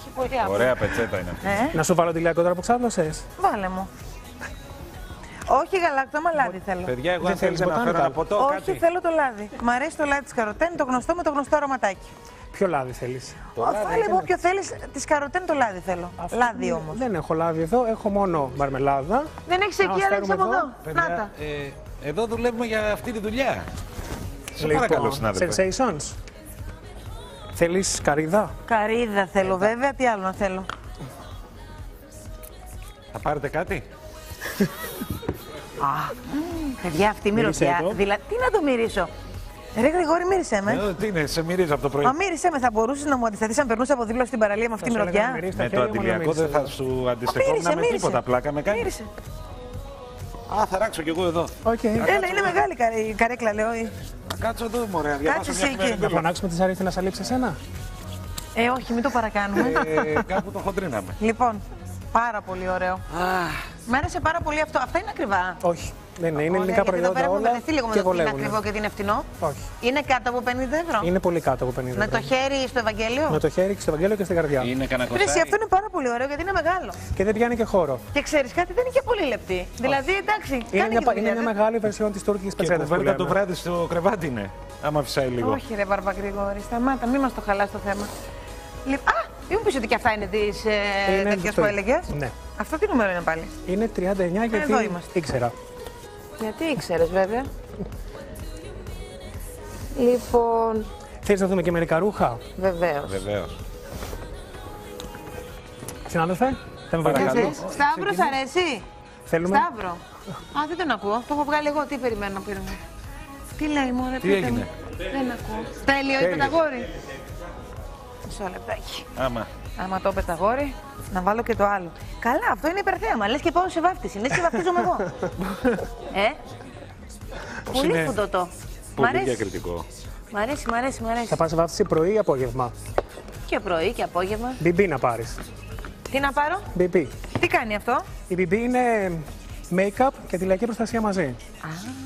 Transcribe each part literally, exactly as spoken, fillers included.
πολύ άπλο. Ωραία πετσέτα είναι. Ε? Να σου βάλω τη λιακό τώρα που ξάπλωσες. Βάλε μου. Όχι γαλάκτομα, λάδι θέλω. Παιδιά, εγώ Δεν αν θέλετε θέλεις να φέρω ένα ποτάμι, ποτό, Όχι, κάτι. θέλω το λάδι. Μ' αρέσει το λάδι της καροτέν, το γνωστό με το γνωστό αρωματάκι. Ποιο λάδι θέλεις? Βάλε μου όποιο θέλεις, της καροτέν το λάδι θέλω. Αυτό Λάδι είναι- όμως. Δεν έχω λάδι εδώ, έχω μόνο μαρμελάδα. Δεν έχεις Να εκεί, μας αλλά έχεις φέρουμε από εδώ. εδώ. Παιδιά, Να τα. ε, εδώ δουλεύουμε για αυτή τη δουλειά. Σε Λοιπόν, παρακαλώ, συνάδελφε. sensations. Θέλεις καρύδα? Καρύδα θέλω βέβαια, τι άλλο να θέλω. Θα πάρετε κάτι. Α, παιδιά, αυτή η Μύρισε μυρωδιά. το. Δηλαδή, τι να το μυρίσω. Ρε Γρηγόρη, μύρισε με. Ε, τι είναι, σε μυρίζω από το πρωί. Μα μύρισε με, θα μπορούσε να μου αντισταθεί αν περνούσε από δίπλα στην παραλία με αυτή τη μυρωδιά. Με το αντιλιακό δεν θα σου αντιστεκόμουν Μύρισε, με μύρισε. τίποτα. Πλάκα με κάνει. Μύρισε. Α, θα ράξω κι εγώ εδώ. Οκ. Έλα, είναι μεγάλη καρέ- η καρέκλα, λέω. ε. Να κάτσω εδώ, μωρέ. να διαβάσω Κάτσε μια εσύ εκεί. Να εφημερίδα. φωνάξουμε τη Σαρίφη να σαλείψει εσένα. Ε, όχι, μην το παρακάνουμε. Ε, κάπου το χοντρίναμε. Λοιπόν, πάρα πολύ ωραίο. Μ' άρεσε πάρα πολύ αυτό. Αυτά είναι ακριβά. Όχι. Δεν είναι, είναι Ωραία, ελληνικά γιατί εδώ πέρα προϊόντα έχουμε όλα μπερδευτεί λίγο με και το τι είναι βολεύουν. ακριβό και τι είναι φτηνό. Όχι. Είναι κάτω από πενήντα ευρώ. Είναι πολύ κάτω από πενήντα Με ευρώ. το χέρι στο Ευαγγέλιο. Με το χέρι και στο Ευαγγέλιο και στην καρδιά. Είναι κανένα Ρε, εσύ, κοστάρι. αυτό είναι πάρα πολύ ωραίο γιατί είναι μεγάλο. Και δεν πιάνει και χώρο. Και ξέρει κάτι, δεν είναι και πολύ λεπτή. Δηλαδή, εντάξει, Είναι κάνει μια, και πα- δουλειά, είναι μια δεν- μεγάλη βερσιόν τη τουρκική Και πετσέτα. κουβέρτα το βράδυ στο κρεβάτι είναι. Άμα φυσάει λίγο. Όχι, ρε Μπαρμπα Γρηγόρη, σταμάτα, μην μα το χαλάς το θέμα. Λοιπόν, α, μην μου πεις ότι και αυτά είναι τη ε, τέτοιας που έλεγε. Ναι. Αυτό τι νούμερο είναι πάλι. Είναι τριάντα εννιά γιατί εδώ είμαστε. ήξερα. Γιατί ήξερε, βέβαια. Λοιπόν, Θέλεις να δούμε και μερικά ρούχα, βεβαίω. Βεβαίω. συνάδελφε? Δεν με Παρακαλώ. βοηθήσεις? Σταύρο, σ' αρέσει. Θέλουμε. Σταύρο. Α, δεν τον ακούω. Το έχω βγάλει εγώ. Τι περιμένω να πήρουμε. Τι λέει, μωρέ, Τι πείτε έγινε? μου. Δεν ακούω. Τέλειο, είπε τα γόρι. Μισό λεπτάκι. Άμα. Άμα το είπε τα γόρι, να βάλω και το άλλο. Καλά, αυτό είναι υπερθέαμα. Λες και πάω σε βάφτιση. Λες και βαφτίζομαι εγώ. ε, πολύ είναι φουντωτό. Μ' Πολύ αρέσει. διακριτικό. Μ' αρέσει, μ' αρέσει, μ' αρέσει. Θα πας βάφτιση πρωί ή απόγευμα. Και πρωί και απόγευμα. μπι μπι να πάρεις. Τι να πάρω, μπι μπι. τι κάνει αυτό. Η μπι μπι είναι make-up και τηλεακή προστασία μαζί. Α,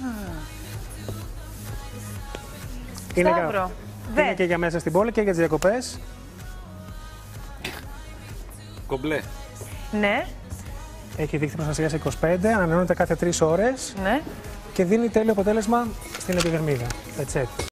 Είναι, Σταύρο, για... δε. είναι και για μέσα στην πόλη και για τις διακοπές. Κομπλέ. ναι, Έχει δίκτυο προστασίας είκοσι πέντε, ανανεώνεται κάθε τρεις ώρες ναι. και δίνει τέλειο αποτέλεσμα στην επιδερμίδα. Έτσι.